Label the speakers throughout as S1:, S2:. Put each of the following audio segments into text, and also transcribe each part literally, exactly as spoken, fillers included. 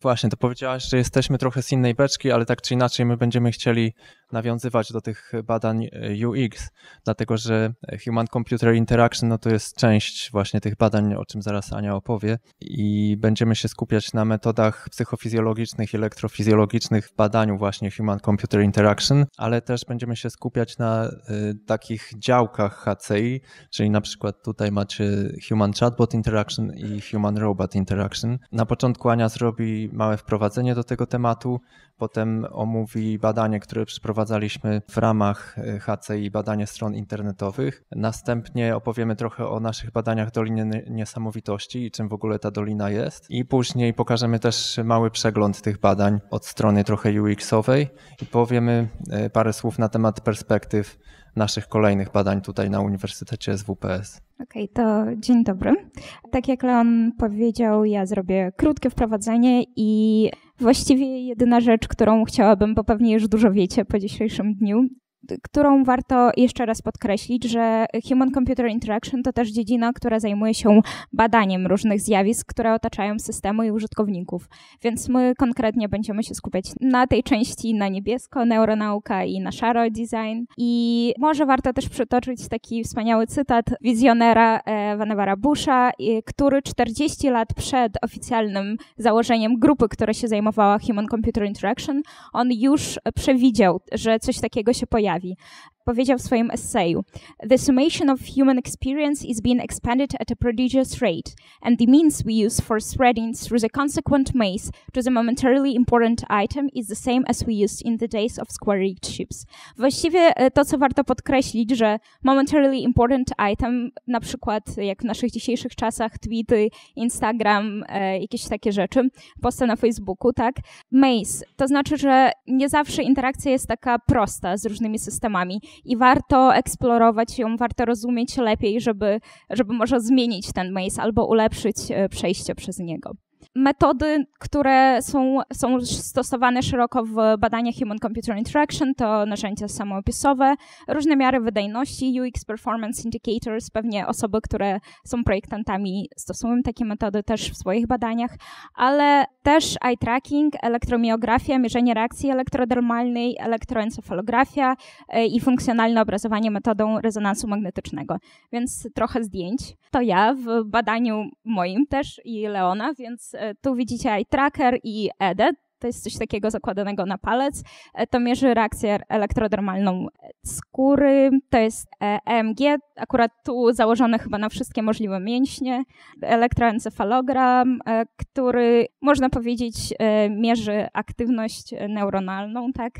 S1: Właśnie, to powiedziałaś, że jesteśmy trochę z innej beczki, ale tak czy inaczej my będziemy chcieli nawiązywać do tych badań U X, dlatego że Human Computer Interaction no to jest część właśnie tych badań, o czym zaraz Ania opowie i będziemy się skupiać na metodach psychofizjologicznych i elektrofizjologicznych w badaniu właśnie Human Computer Interaction, ale też będziemy się skupiać na y, takich działkach H C I, czyli na przykład tutaj macie Human Chatbot Interaction i Human Robot Interaction. Na początku Ania zrobi małe wprowadzenie do tego tematu, potem omówi badanie, które przeprowadzaliśmy w ramach H C I, badanie stron internetowych. Następnie opowiemy trochę o naszych badaniach Doliny Niesamowitości i czym w ogóle ta dolina jest. I później pokażemy też mały przegląd tych badań od strony trochę U X-owej i powiemy parę słów na temat perspektyw naszych kolejnych badań tutaj na Uniwersytecie S W P S.
S2: Okej, okay, to dzień dobry. Tak jak Leon powiedział, ja zrobię krótkie wprowadzenie i właściwie jedyna rzecz, którą chciałabym, bo pewnie już dużo wiecie po dzisiejszym dniu, którą warto jeszcze raz podkreślić, że Human Computer Interaction to też dziedzina, która zajmuje się badaniem różnych zjawisk, które otaczają systemy i użytkowników. Więc my konkretnie będziemy się skupiać na tej części na niebiesko, neuronauka i na szaro design. I może warto też przytoczyć taki wspaniały cytat wizjonera Vannevar Busha, który czterdzieści lat przed oficjalnym założeniem grupy, która się zajmowała Human Computer Interaction, on już przewidział, że coś takiego się pojawi. Powiedział w swoim essayu: "The summation of human experience is being expanded at a prodigious rate, and the means we use for spreading through the consequent maze to the momentarily important item is the same as we used in the days of square-rigged ships." Właściwie to, co warto podkreślić, że momentarily important item, na przykład jak w naszych dzisiejszych czasach tweety, Instagram, e, jakieś takie rzeczy, posty na Facebooku, tak? Maze, to znaczy, że nie zawsze interakcja jest taka prosta z różnymi systemami. I warto eksplorować ją, warto rozumieć lepiej, żeby, żeby może zmienić ten maze albo ulepszyć przejście przez niego. Metody, które są, są stosowane szeroko w badaniach Human Computer Interaction, to narzędzia samoopisowe, różne miary wydajności, U X Performance Indicators, pewnie osoby, które są projektantami stosują takie metody też w swoich badaniach, ale też eye tracking, elektromiografia, mierzenie reakcji elektrodermalnej, elektroencefalografia i funkcjonalne obrazowanie metodą rezonansu magnetycznego. Więc trochę zdjęć. To ja w badaniu moim też i Leona, więc tu widzicie eye tracker i E D E. To jest coś takiego zakładanego na palec. To mierzy reakcję elektrodermalną skóry. To jest E M G, akurat tu założone chyba na wszystkie możliwe mięśnie. Elektroencefalogram, który można powiedzieć mierzy aktywność neuronalną, tak?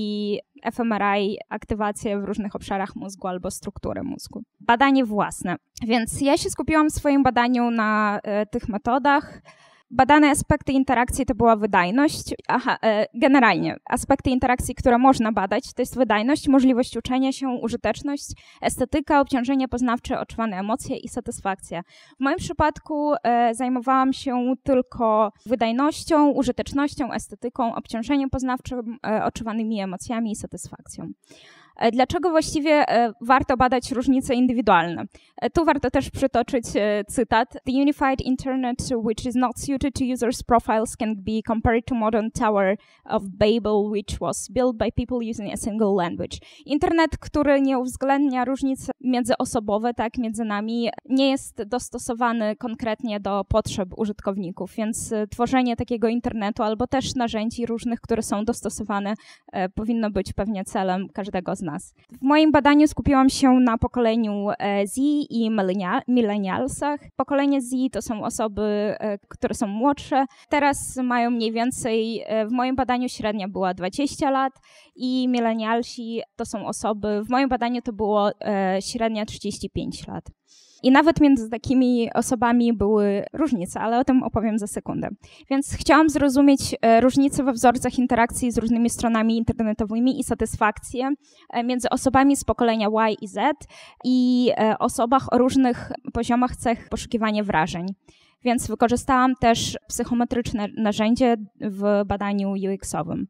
S2: I F M R I, aktywację w różnych obszarach mózgu albo strukturę mózgu. Badanie własne. Więc ja się skupiłam w swoim badaniu na tych metodach. Badane aspekty interakcji to była wydajność. Aha, generalnie aspekty interakcji, które można badać, to jest wydajność, możliwość uczenia się, użyteczność, estetyka, obciążenie poznawcze, odczuwane emocje i satysfakcja. W moim przypadku e, zajmowałam się tylko wydajnością, użytecznością, estetyką, obciążeniem poznawczym, e, odczuwanymi emocjami i satysfakcją. Dlaczego właściwie warto badać różnice indywidualne? Tu warto też przytoczyć cytat. "The unified internet which is not suited to users' profiles can be compared to modern Tower of Babel which was built by people using a single language." Internet, który nie uwzględnia różnic międzyosobowe, tak, między nami, nie jest dostosowany konkretnie do potrzeb użytkowników, więc tworzenie takiego internetu albo też narzędzi różnych, które są dostosowane, powinno być pewnie celem każdego z nas. Nas. W moim badaniu skupiłam się na pokoleniu Z i millennialsach. Pokolenie Z to są osoby, które są młodsze. Teraz mają mniej więcej, w moim badaniu średnia była dwadzieścia lat i millennialsi to są osoby, w moim badaniu to było średnia trzydzieści pięć lat. I nawet między takimi osobami były różnice, ale o tym opowiem za sekundę. Więc chciałam zrozumieć różnice we wzorcach interakcji z różnymi stronami internetowymi i satysfakcję między osobami z pokolenia Y i Z i osobach o różnych poziomach cech poszukiwania wrażeń. Więc wykorzystałam też psychometryczne narzędzie w badaniu U X-owym.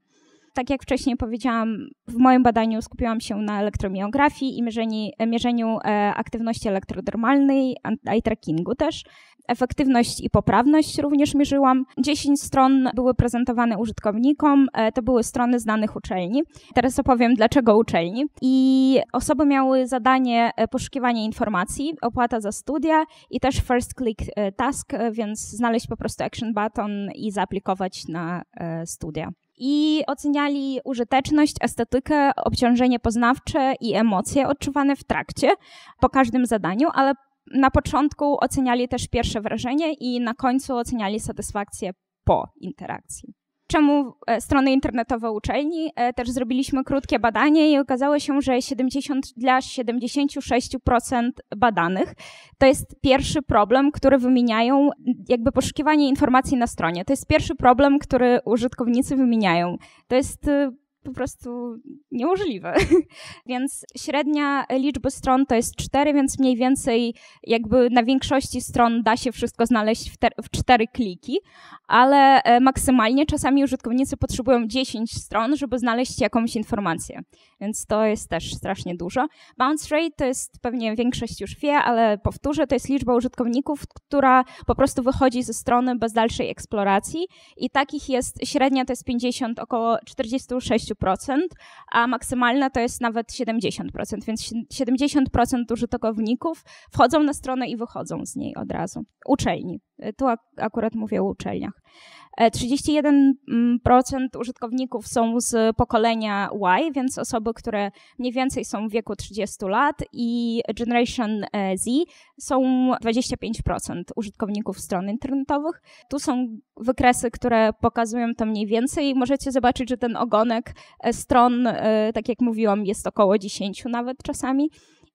S2: Tak jak wcześniej powiedziałam, w moim badaniu skupiłam się na elektromiografii i mierzeniu, mierzeniu aktywności elektrodermalnej, eye trackingu też. Efektywność i poprawność również mierzyłam. dziesięć stron były prezentowane użytkownikom, to były strony znanych uczelni. Teraz opowiem, dlaczego uczelni. I osoby miały zadanie poszukiwania informacji, opłata za studia i też first click task, więc znaleźć po prostu action button i zaaplikować na studia. I oceniali użyteczność, estetykę, obciążenie poznawcze i emocje odczuwane w trakcie po każdym zadaniu, ale na początku oceniali też pierwsze wrażenie i na końcu oceniali satysfakcję po interakcji. Czemu strony internetowe uczelni? Też zrobiliśmy krótkie badanie i okazało się, że siedemdziesiąt dla siedemdziesiąt sześć procent badanych to jest pierwszy problem, który wymieniają, jakby poszukiwanie informacji na stronie. To jest pierwszy problem, który użytkownicy wymieniają. To jest po prostu niemożliwe. Więc średnia liczba stron to jest cztery, więc mniej więcej jakby na większości stron da się wszystko znaleźć w, te, w cztery kliki, ale maksymalnie czasami użytkownicy potrzebują dziesięć stron, żeby znaleźć jakąś informację. Więc to jest też strasznie dużo. Bounce rate to jest, pewnie większość już wie, ale powtórzę, to jest liczba użytkowników, która po prostu wychodzi ze strony bez dalszej eksploracji i takich jest, średnia to jest pięćdziesiąt, około czterdzieści sześć procent, a maksymalna to jest nawet siedemdziesiąt procent, więc siedemdziesiąt procent użytkowników wchodzą na stronę i wychodzą z niej od razu. Uczelni. Tu akurat mówię o uczelniach. trzydzieści jeden procent użytkowników są z pokolenia Y, więc osoby, które mniej więcej są w wieku trzydziestu lat, i Generation Z są dwadzieścia pięć procent użytkowników stron internetowych. Tu są wykresy, które pokazują to mniej więcej. Możecie zobaczyć, że ten ogonek stron, tak jak mówiłam, jest około dziesięć nawet czasami.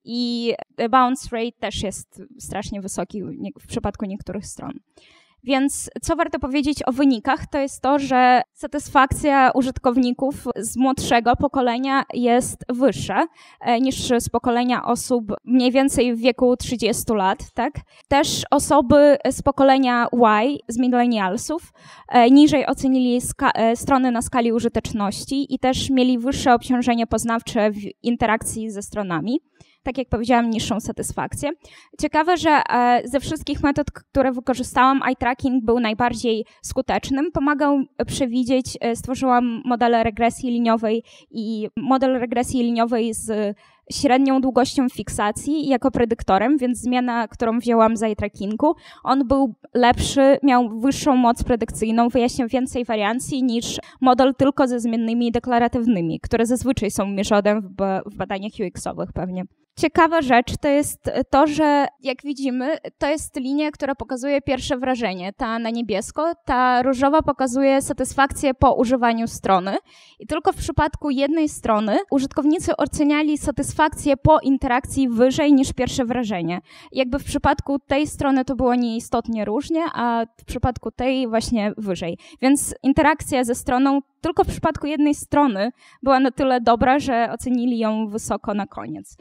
S2: I bounce rate też jest strasznie wysoki w przypadku niektórych stron. Więc co warto powiedzieć o wynikach, to jest to, że satysfakcja użytkowników z młodszego pokolenia jest wyższa niż z pokolenia osób mniej więcej w wieku trzydziestu lat, tak? Też osoby z pokolenia Y, z millennialsów, niżej ocenili ska- strony na skali użyteczności i też mieli wyższe obciążenie poznawcze w interakcji ze stronami. Tak jak powiedziałam, niższą satysfakcję. Ciekawe, że ze wszystkich metod, które wykorzystałam, eye tracking był najbardziej skutecznym. Pomagał przewidzieć, stworzyłam model regresji liniowej i model regresji liniowej z średnią długością fiksacji jako predyktorem, więc zmiana, którą wzięłam z eye trackingu, on był lepszy, miał wyższą moc predykcyjną, wyjaśniał więcej wariancji niż model tylko ze zmiennymi deklaratywnymi, które zazwyczaj są mierzone w, b- w badaniach U X-owych pewnie. Ciekawa rzecz to jest to, że jak widzimy, to jest linia, która pokazuje pierwsze wrażenie. Ta na niebiesko, ta różowa pokazuje satysfakcję po używaniu strony. I tylko w przypadku jednej strony użytkownicy oceniali satysfakcję po interakcji wyżej niż pierwsze wrażenie. Jakby w przypadku tej strony to było nieistotnie różnie, a w przypadku tej właśnie wyżej. Więc interakcja ze stroną tylko w przypadku jednej strony była na tyle dobra, że ocenili ją wysoko na koniec.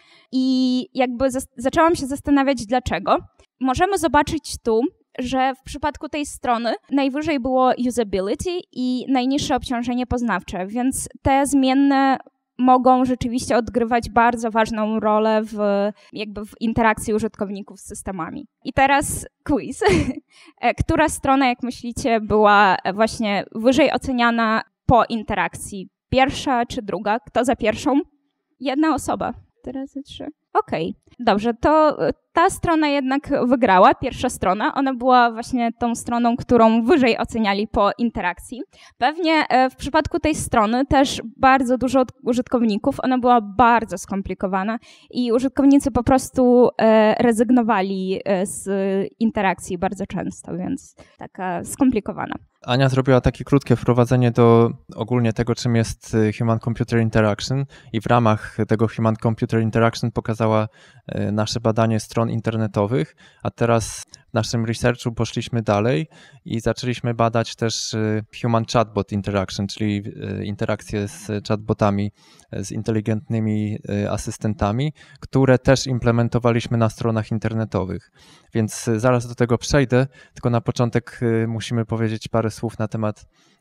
S2: I jakby z- zaczęłam się zastanawiać, dlaczego. Możemy zobaczyć tu, że w przypadku tej strony najwyżej było usability i najniższe obciążenie poznawcze, więc te zmienne mogą rzeczywiście odgrywać bardzo ważną rolę w, jakby w interakcji użytkowników z systemami. I teraz quiz. Która strona, jak myślicie, była właśnie wyżej oceniana po interakcji? Pierwsza czy druga? Kto za pierwszą? Jedna osoba. Teraz trzy. Okej, okay. Dobrze, to ta strona jednak wygrała, pierwsza strona. Ona była właśnie tą stroną, którą wyżej oceniali po interakcji. Pewnie w przypadku tej strony też bardzo dużo użytkowników, ona była bardzo skomplikowana i użytkownicy po prostu rezygnowali z interakcji bardzo często, więc taka skomplikowana.
S1: Ania zrobiła takie krótkie wprowadzenie do ogólnie tego, czym jest Human-Computer Interaction i w ramach tego Human-Computer Interaction pokazała nasze badanie stron internetowych, a teraz w naszym researchu poszliśmy dalej i zaczęliśmy badać też Human Chatbot Interaction, czyli interakcje z chatbotami, z inteligentnymi asystentami, które też implementowaliśmy na stronach internetowych. Więc zaraz do tego przejdę, tylko na początek musimy powiedzieć parę słów na temat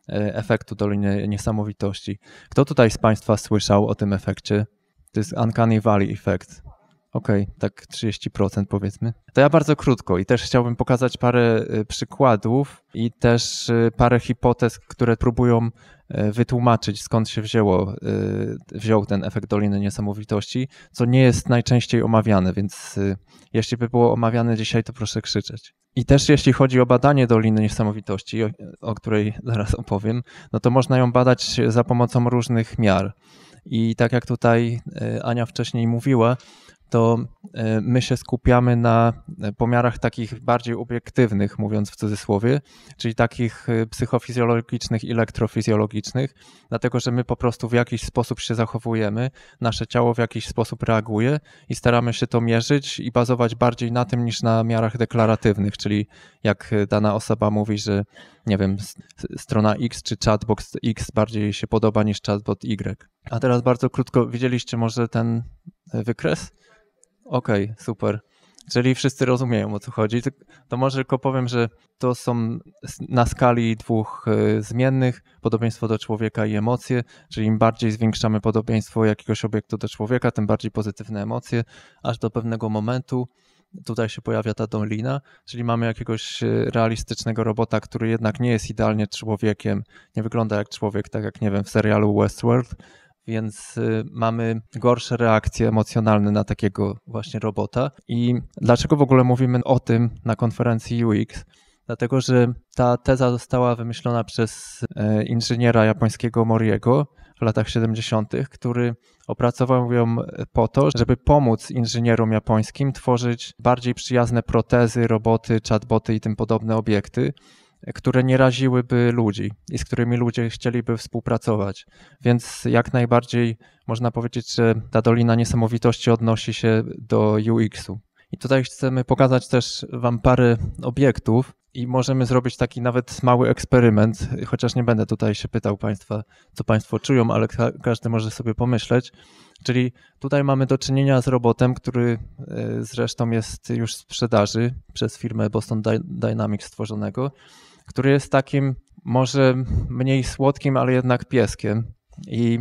S1: efektu Doliny Niesamowitości. Kto tutaj z Państwa słyszał o tym efekcie? To jest Uncanny Valley Effect. Okej, okay, tak trzydzieści procent powiedzmy. To ja bardzo krótko i też chciałbym pokazać parę przykładów i też parę hipotez, które próbują wytłumaczyć, skąd się wzięło, wziął ten efekt Doliny Niesamowitości, co nie jest najczęściej omawiane, więc jeśli by było omawiane dzisiaj, to proszę krzyczeć. I też jeśli chodzi o badanie Doliny Niesamowitości, o, o której zaraz opowiem, no to można ją badać za pomocą różnych miar. I tak jak tutaj Ania wcześniej mówiła, to my się skupiamy na pomiarach takich bardziej obiektywnych, mówiąc w cudzysłowie, czyli takich psychofizjologicznych i elektrofizjologicznych, dlatego że my po prostu w jakiś sposób się zachowujemy, nasze ciało w jakiś sposób reaguje i staramy się to mierzyć i bazować bardziej na tym niż na miarach deklaratywnych, czyli jak dana osoba mówi, że nie wiem, strona X czy chatbot X bardziej się podoba niż chatbot Y. A teraz bardzo krótko, widzieliście może ten wykres? Okej, okay, super. Jeżeli wszyscy rozumieją, o co chodzi, to może tylko powiem, że to są na skali dwóch zmiennych, podobieństwo do człowieka i emocje, czyli im bardziej zwiększamy podobieństwo jakiegoś obiektu do człowieka, tym bardziej pozytywne emocje, aż do pewnego momentu tutaj się pojawia ta dolina, czyli mamy jakiegoś realistycznego robota, który jednak nie jest idealnie człowiekiem, nie wygląda jak człowiek, tak jak, nie wiem, w serialu Westworld, więc mamy gorsze reakcje emocjonalne na takiego właśnie robota. I dlaczego w ogóle mówimy o tym na konferencji U X? Dlatego, że ta teza została wymyślona przez inżyniera japońskiego Moriego w latach siedemdziesiątych, który opracował ją po to, żeby pomóc inżynierom japońskim tworzyć bardziej przyjazne protezy, roboty, chatboty i tym podobne obiekty, które nie raziłyby ludzi i z którymi ludzie chcieliby współpracować. Więc jak najbardziej można powiedzieć, że ta Dolina Niesamowitości odnosi się do U X-u. I tutaj chcemy pokazać też wam parę obiektów i możemy zrobić taki nawet mały eksperyment, chociaż nie będę tutaj się pytał Państwa, co Państwo czują, ale ka- każdy może sobie pomyśleć. Czyli tutaj mamy do czynienia z robotem, który zresztą jest już w sprzedaży przez firmę Boston Dynamics stworzonego, który jest takim może mniej słodkim, ale jednak pieskiem. I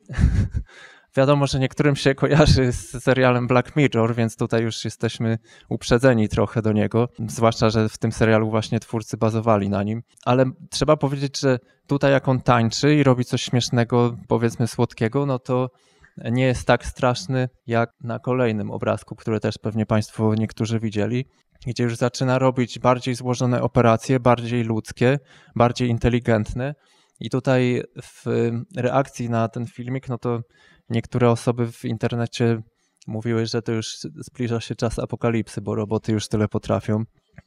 S1: wiadomo, że niektórym się kojarzy z serialem Black Mirror, więc tutaj już jesteśmy uprzedzeni trochę do niego, zwłaszcza, że w tym serialu właśnie twórcy bazowali na nim. Ale trzeba powiedzieć, że tutaj jak on tańczy i robi coś śmiesznego, powiedzmy słodkiego, no to nie jest tak straszny jak na kolejnym obrazku, który też pewnie Państwo niektórzy widzieli, gdzie już zaczyna robić bardziej złożone operacje, bardziej ludzkie, bardziej inteligentne. I tutaj w reakcji na ten filmik, no to niektóre osoby w internecie mówiły, że to już zbliża się czas apokalipsy, bo roboty już tyle potrafią.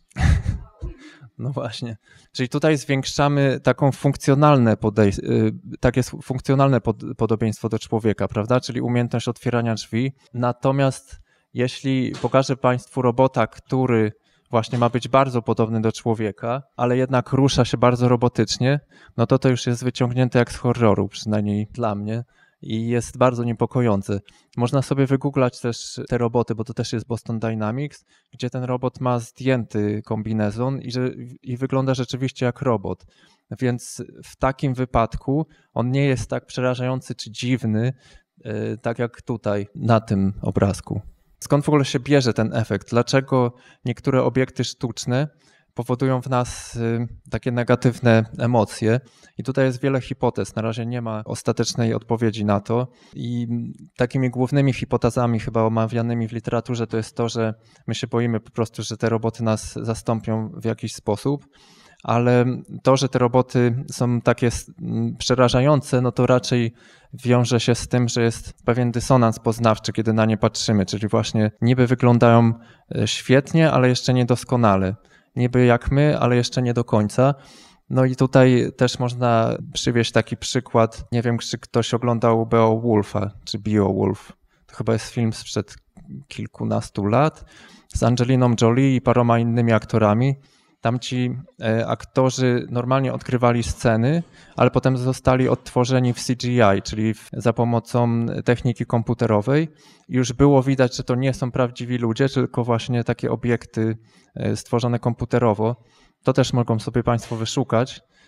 S1: No właśnie. Czyli tutaj zwiększamy taką funkcjonalne podejście, takie funkcjonalne pod, podobieństwo do człowieka, prawda? Czyli umiejętność otwierania drzwi. Natomiast jeśli pokażę Państwu robota, który właśnie ma być bardzo podobny do człowieka, ale jednak rusza się bardzo robotycznie, no to to już jest wyciągnięte jak z horroru, przynajmniej dla mnie. I jest bardzo niepokojące. Można sobie wygooglać też te roboty, bo to też jest Boston Dynamics, gdzie ten robot ma zdjęty kombinezon i, że, i wygląda rzeczywiście jak robot. Więc w takim wypadku on nie jest tak przerażający czy dziwny, yy, tak jak tutaj na tym obrazku. Skąd w ogóle się bierze ten efekt? Dlaczego niektóre obiekty sztuczne powodują w nas takie negatywne emocje? I tutaj jest wiele hipotez. Na razie nie ma ostatecznej odpowiedzi na to. I takimi głównymi hipotezami chyba omawianymi w literaturze to jest to, że my się boimy po prostu, że te roboty nas zastąpią w jakiś sposób, ale to, że te roboty są takie przerażające, no to raczej wiąże się z tym, że jest pewien dysonans poznawczy, kiedy na nie patrzymy, czyli właśnie niby wyglądają świetnie, ale jeszcze niedoskonale. Niby jak my, ale jeszcze nie do końca. No i tutaj też można przywieźć taki przykład, nie wiem, czy ktoś oglądał Beowulfa, czy Beowulf. To chyba jest film sprzed kilkunastu lat z Angeliną Jolie i paroma innymi aktorami. Tam ci aktorzy normalnie odgrywali sceny, ale potem zostali odtworzeni w C G I, czyli za pomocą techniki komputerowej. I już było widać, że to nie są prawdziwi ludzie, tylko właśnie takie obiekty stworzone komputerowo. To też mogą sobie Państwo wyszukać.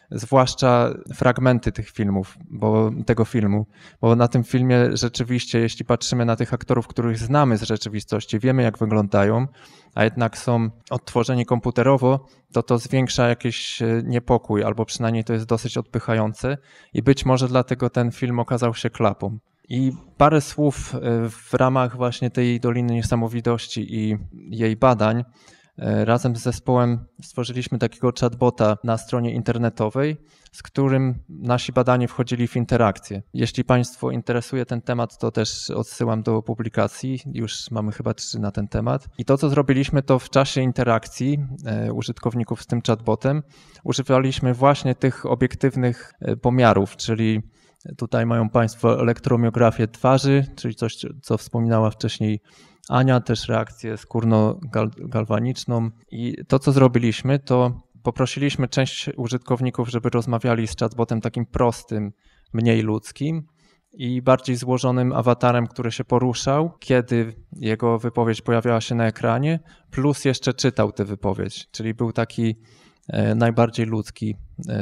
S1: zwłaszcza fragmenty tych filmów, bo tego filmu, bo na tym filmie rzeczywiście, jeśli patrzymy na tych aktorów, których znamy z rzeczywistości, wiemy jak wyglądają, a jednak są odtworzeni komputerowo, to to zwiększa jakiś niepokój, albo przynajmniej to jest dosyć odpychające i być może dlatego ten film okazał się klapą. I parę słów w ramach właśnie tej Doliny Niesamowitości i jej badań. Razem z zespołem stworzyliśmy takiego chatbota na stronie internetowej, z którym nasi badani wchodzili w interakcję. Jeśli Państwo interesuje ten temat, to też odsyłam do publikacji. Już mamy chyba trzy na ten temat. I to, co zrobiliśmy, to w czasie interakcji użytkowników z tym chatbotem używaliśmy właśnie tych obiektywnych pomiarów, czyli tutaj mają Państwo elektromiografię twarzy, czyli coś, co wspominała wcześniej Ania, też reakcję skórno-galwaniczną. I to, co zrobiliśmy, to poprosiliśmy część użytkowników, żeby rozmawiali z chatbotem takim prostym, mniej ludzkim i bardziej złożonym awatarem, który się poruszał, kiedy jego wypowiedź pojawiała się na ekranie, plus jeszcze czytał tę wypowiedź, czyli był taki najbardziej ludzki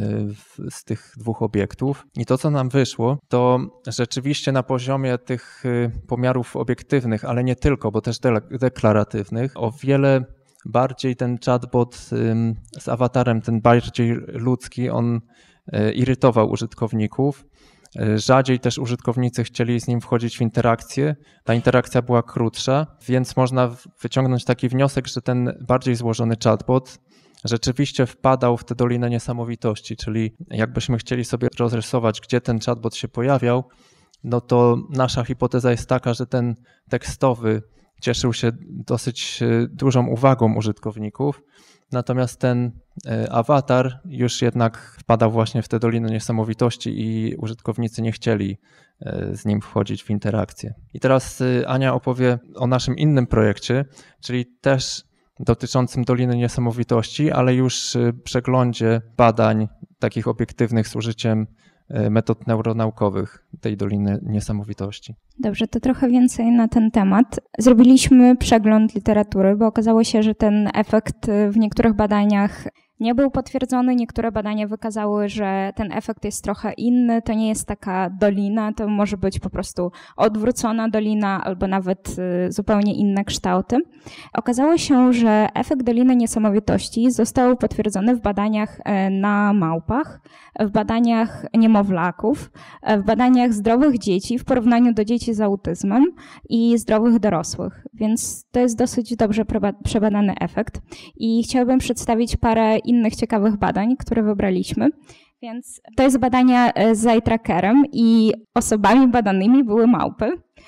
S1: z tych dwóch obiektów. I to, co nam wyszło, to rzeczywiście na poziomie tych pomiarów obiektywnych, ale nie tylko, bo też deklaratywnych, o wiele bardziej ten chatbot z awatarem, ten bardziej ludzki, on irytował użytkowników. Rzadziej też użytkownicy chcieli z nim wchodzić w interakcję. Ta interakcja była krótsza, więc można wyciągnąć taki wniosek, że ten bardziej złożony chatbot rzeczywiście wpadał w tę Dolinę Niesamowitości, czyli jakbyśmy chcieli sobie rozrysować, gdzie ten chatbot się pojawiał, no to nasza hipoteza jest taka, że ten tekstowy cieszył się dosyć dużą uwagą użytkowników, natomiast ten awatar już jednak wpadał właśnie w tę Dolinę Niesamowitości i użytkownicy nie chcieli z nim wchodzić w interakcję. I teraz Ania opowie o naszym innym projekcie, czyli też dotyczącym Doliny Niesamowitości, ale już przeglądzie badań takich obiektywnych z użyciem metod neuronaukowych tej Doliny Niesamowitości.
S2: Dobrze, to trochę więcej na ten temat. Zrobiliśmy przegląd literatury, bo okazało się, że ten efekt w niektórych badaniach nie był potwierdzony. Niektóre badania wykazały, że ten efekt jest trochę inny. To nie jest taka dolina, to może być po prostu odwrócona dolina albo nawet zupełnie inne kształty. Okazało się, że efekt Doliny Niesamowitości został potwierdzony w badaniach na małpach, w badaniach niemowlaków, w badaniach zdrowych dzieci w porównaniu do dzieci z autyzmem i zdrowych dorosłych. Więc to jest dosyć dobrze przebadany efekt. I chciałabym przedstawić parę innych ciekawych badań, które wybraliśmy. Więc to jest badania z eye trackerem i osobami badanymi były małpy.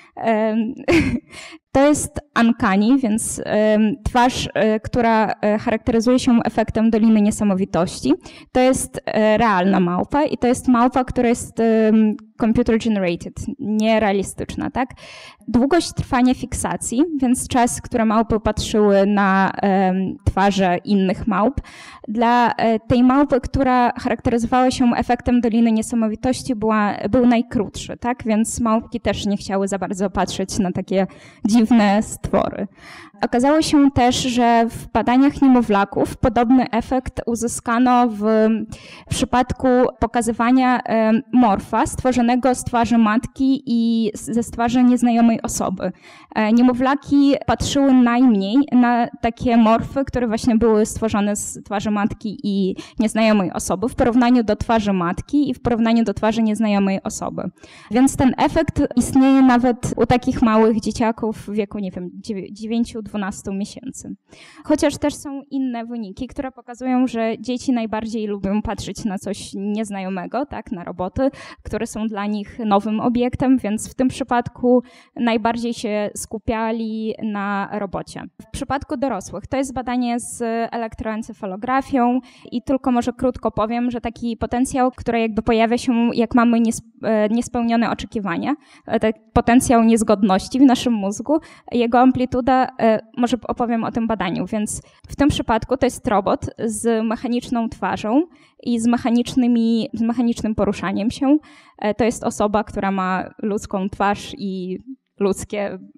S2: To jest uncanny, więc twarz, która charakteryzuje się efektem Doliny Niesamowitości. To jest realna małpa i to jest małpa, która jest computer generated, nierealistyczna, tak? Długość trwania fiksacji, więc czas, który małpy patrzyły na twarze innych małp. Dla tej małpy, która charakteryzowała się efektem Doliny Niesamowitości, była, był najkrótszy, tak? Więc małpki też nie chciały za bardzo patrzeć na takie dziwne stwory. Okazało się też, że w badaniach niemowlaków podobny efekt uzyskano w przypadku pokazywania morfa stworzonego z twarzy matki i ze twarzy nieznajomej osoby. Niemowlaki patrzyły najmniej na takie morfy, które właśnie były stworzone z twarzy matki i nieznajomej osoby w porównaniu do twarzy matki i w porównaniu do twarzy nieznajomej osoby. Więc ten efekt istnieje nawet u takich małych dzieciaków w wieku, nie wiem, dziewięć do dwunastu miesięcy. Chociaż też są inne wyniki, które pokazują, że dzieci najbardziej lubią patrzeć na coś nieznajomego, tak, na roboty, które są dla nich nowym obiektem, więc w tym przypadku najbardziej się skupiali na robocie. W przypadku dorosłych to jest badanie z elektroencefalografią i tylko może krótko powiem, że taki potencjał, który jakby pojawia się, jak mamy niespełnione oczekiwania, ten potencjał niezgodności w naszym mózgu, jego amplituda, może opowiem o tym badaniu, więc w tym przypadku to jest robot z mechaniczną twarzą i z, mechanicznymi, z mechanicznym poruszaniem się. To jest osoba, która ma ludzką twarz i ludzkie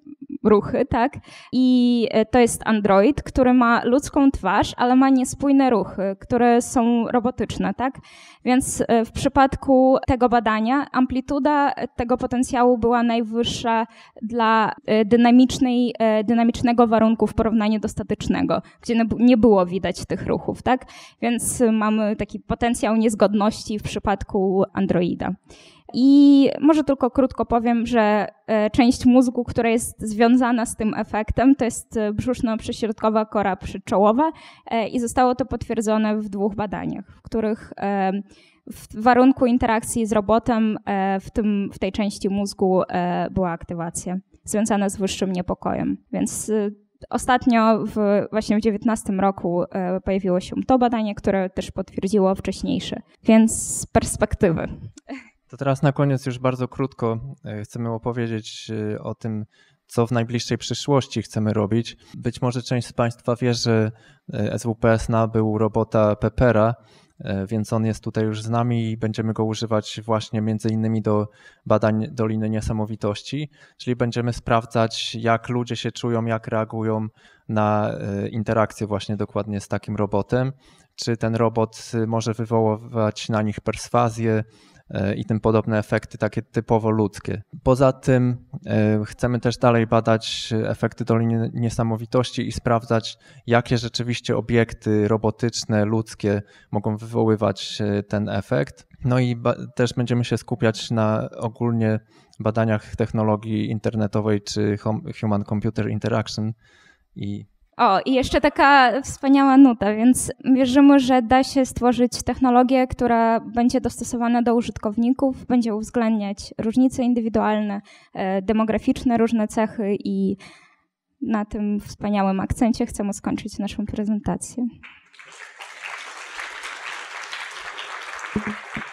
S2: ruchy, tak? I to jest android, który ma ludzką twarz, ale ma niespójne ruchy, które są robotyczne, tak? Więc w przypadku tego badania amplituda tego potencjału była najwyższa dla dynamicznej, dynamicznego warunku w porównaniu do statycznego, gdzie nie było widać tych ruchów, tak? Więc mamy taki potencjał niezgodności w przypadku androida. I może tylko krótko powiem, że część mózgu, która jest związana z tym efektem, to jest brzuszno-przyśrodkowa kora przyczołowa i zostało to potwierdzone w dwóch badaniach, w których w warunku interakcji z robotem w, tym, w tej części mózgu była aktywacja związana z wyższym niepokojem. Więc ostatnio w, właśnie w dziewiętnastym roku pojawiło się to badanie, które też potwierdziło wcześniejsze, więc z perspektywy.
S1: To teraz na koniec już bardzo krótko chcemy opowiedzieć o tym, co w najbliższej przyszłości chcemy robić. Być może część z Państwa wie, że S W P S nabył robota Pepera, więc on jest tutaj już z nami i będziemy go używać właśnie między innymi do badań Doliny Niesamowitości, czyli będziemy sprawdzać, jak ludzie się czują, jak reagują na interakcję właśnie dokładnie z takim robotem, czy ten robot może wywoływać na nich perswazję i tym podobne efekty takie typowo ludzkie. Poza tym chcemy też dalej badać efekty Doliny Niesamowitości i sprawdzać, jakie rzeczywiście obiekty robotyczne, ludzkie mogą wywoływać ten efekt. No i ba- też będziemy się skupiać na ogólnie badaniach technologii internetowej czy Human-Computer Interaction i
S2: O, i jeszcze taka wspaniała nuta, więc wierzymy, że da się stworzyć technologię, która będzie dostosowana do użytkowników, będzie uwzględniać różnice indywidualne, demograficzne, różne cechy i na tym wspaniałym akcencie chcemy skończyć naszą prezentację.